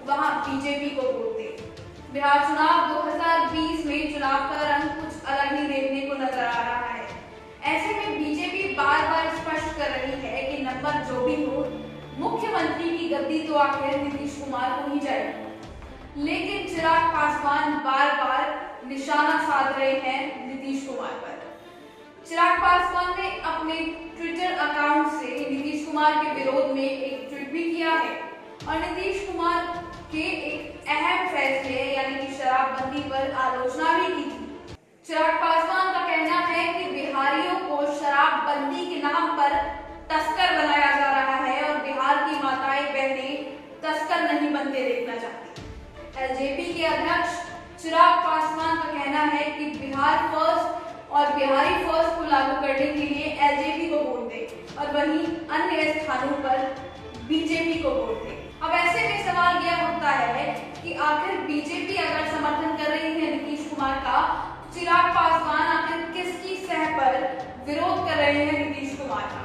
वहां बीजेपी को वोट दें। बिहार चुनाव 2020 में चुनाव का रंग कुछ अलग ही देखने को नजर आ रहा है। ऐसे में बीजेपी बार बार स्पष्ट कर रही है कि नंबर जो भी हो, मुख्यमंत्री की गद्दी तो आखिर नीतीश कुमार को ही जाएगी। लेकिन चिराग पासवान बार बार निशाना साध रहे हैं नीतीश कुमार पर। चिराग पासवान ने अपने ट्विटर अकाउंट से नीतीश कुमार के विरोध में एक ट्वीट भी किया है और नीतीश कुमार के एक अहम फैसले यानी कि शराबबंदी पर आलोचना भी की थी। चिराग पासवान का कहना है कि बिहारियों को शराबबंदी के नाम पर तस्कर बनाया जा रहा है और बिहार की माताएं बहनें तस्कर नहीं बनते देखना चाहती। एलजेपी के अध्यक्ष चिराग पासवान का कहना है कि बिहार फर्स्ट और बिहारी फर्स्ट को लागू करने के लिए एलजेपी को वोट दें और वहीं अन्य स्थानों पर बीजेपी को वोट दें। अब ऐसे में सवाल यह उठता है कि आखिर बीजेपी अगर समर्थन कर रही है नीतीश कुमार का, चिराग पासवान आखिर किसकी सह पर विरोध कर रहे हैं नीतीश कुमार का।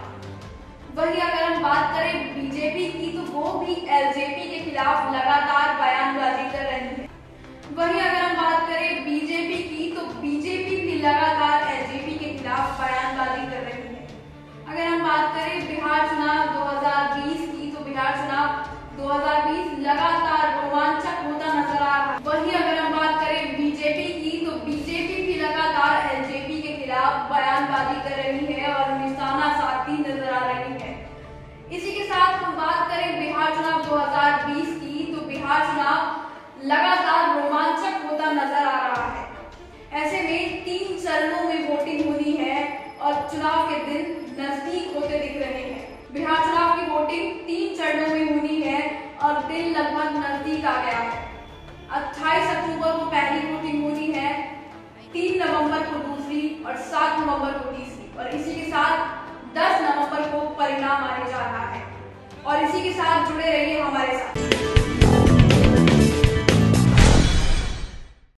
वही अगर हम बात करें बीजेपी की, तो वो भी एलजेपी के खिलाफ लगातार बयानबाजी कर रही है। वही अगर हम बात करें बीजेपी की, तो बीजेपी भी लगातार एलजेपी के खिलाफ बयानबाजी कर रही है। अगर हम बात करें बिहार चुनाव 2020 की, तो बिहार चुनाव 2020 लगातार रोमांचक होता नजर आ रहा है। वही अगर हम बात करें बीजेपी की, तो बीजेपी भी लगातार एलजेपी के खिलाफ बयानबाजी कर रही है और निशाना साधती नजर आ रही है। इसी के साथ हम बात करें बिहार चुनाव 2020 की, तो बिहार चुनाव लगातार रोमांचक होता नजर आ रहा है। ऐसे में 3 चरणों में वोटिंग होनी है और चुनाव के दिन नजदीक होते दिख रहे हैं। बिहार चुनाव की वोटिंग 3 चरणों में होनी है और दिन लगभग नजदीक आ गया है। 28 अक्टूबर को पहली वोटिंग होनी है, 3 नवंबर को दूसरी और 7 नवंबर को तीसरी, और इसी के साथ 10 नवंबर को परिणाम आने जा रहा है। और इसी के साथ जुड़े रहिए हमारे साथ।